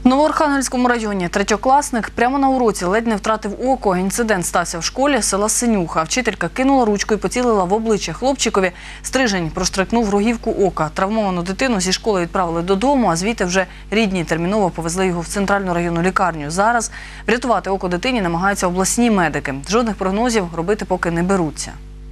В Новоархангельському районі третьокласник прямо на уроці ледь не втратив око. Інцидент стався в школі села Синюха. Вчителька кинула ручку і поцілила в обличчя хлопчикові. Стрижень проштрикнув рогівку ока. Травмовану дитину зі школи відправили додому, а звідти вже рідні терміново повезли його в центральну районну лікарню. Зараз врятувати око дитині намагаються обласні медики. Жодних прогнозів робити поки не беруться.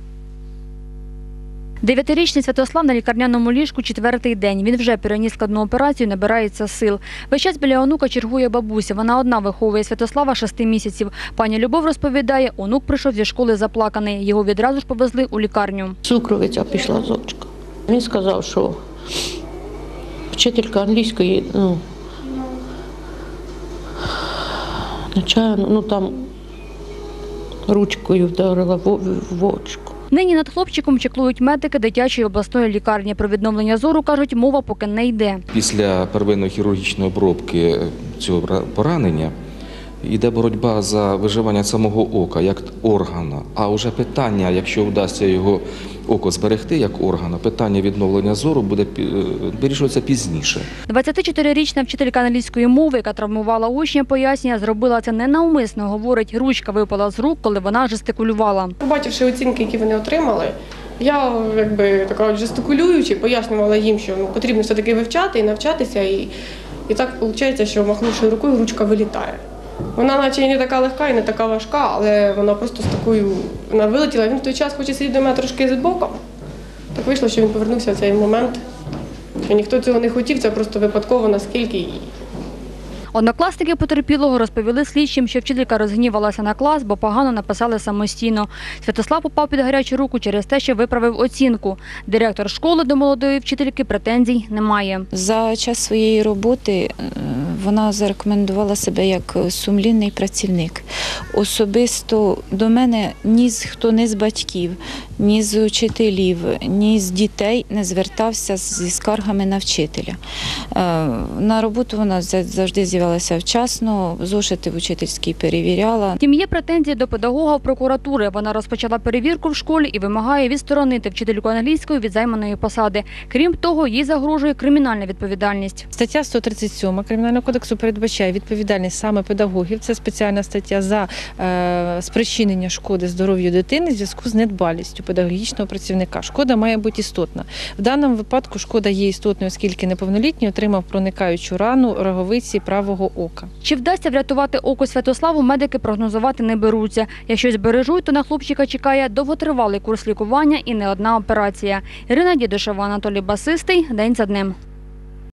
9-річний Святослав на лікарняному ліжку 4-й день. Він вже переніс складну операцію, набирається сил. Весь час біля онука чергує бабуся. Вона одна виховує Святослава 6 місяців. Пані Любов розповідає, онук прийшов зі школи заплаканий. Його відразу ж повезли у лікарню. Цукровиця пішла з очка. Він сказав, що вчителька англійської, нечайно, там ручкою вдарила в очко. Нині над хлопчиком чеклують медики дитячої обласної лікарні. Про відновлення зору, кажуть, мова поки не йде. Після первинної хірургічної обробки цього поранення йде боротьба за виживання самого ока як органа. А вже питання, якщо вдасться його око зберегти як органа, питання відновлення зору буде вирішуватися пізніше. 24-річна вчителька англійської мови, яка травмувала учня, пояснює, зробила це ненавмисно. Говорить, ручка випала з рук, коли вона жестикулювала. Побачивши оцінки, які вони отримали, я, така жестикулюючи, пояснювала їм, що потрібно все-таки вивчати і навчатися. І так виходить, що махнувши рукою, ручка вилітає. Вона наче і не така легка, і не така важка, але вона просто з такою, вона вилетіла. Він в той час хоче сидіти до мене трошки з боком. Так вийшло, що він повернувся в цей момент. І ніхто цього не хотів, це просто випадково, наскільки. Однокласники потерпілого розповіли слідчим, що вчителька розгнівалася на клас, бо погано написали самостійно. Святослав попав під гарячу руку через те, що виправив оцінку. Директор школи до молодої вчительки претензій не має. За час своєї роботи вона зарекомендувала себе як сумлінний працівник. Особисто до мене хто не з батьків, ні з учителів, ні з дітей не звертався зі скаргами на вчителя. На роботу вона завжди з'явилася вчасно, зошити в учительській перевіряла. Втім, є претензії до педагога в прокуратури. Вона розпочала перевірку в школі і вимагає відсторонити вчительку англійської від займаної посади. Крім того, їй загрожує кримінальна відповідальність. Стаття 137 Кримінального кодексу передбачає відповідальність саме педагогів. Це спеціальна стаття за спричинення шкоди здоров'ю дитини в зв'язку з недбалістю педагогічного працівника. Шкода має бути істотна. В даному випадку шкода є істотною, оскільки неповнолітній отримав проникаючу рану роговиці правого ока. Чи вдасться врятувати око Святославу, медики прогнозувати не беруться. Якщо збережуть, то на хлопчика чекає довготривалий курс лікування і не одна операція. Ірина Дідушева, Анатолій Басистий. День за днем.